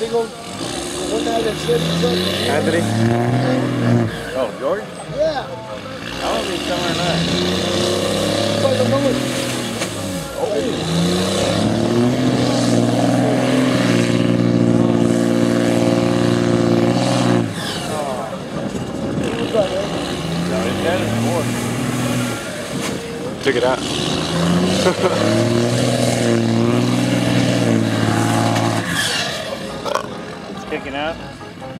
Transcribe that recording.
big old one guy that said Anthony? Oh, George? yeah. I don't know if he's coming or not. It's like a moment. No, his dad is bored. Took it out. It's kicking out.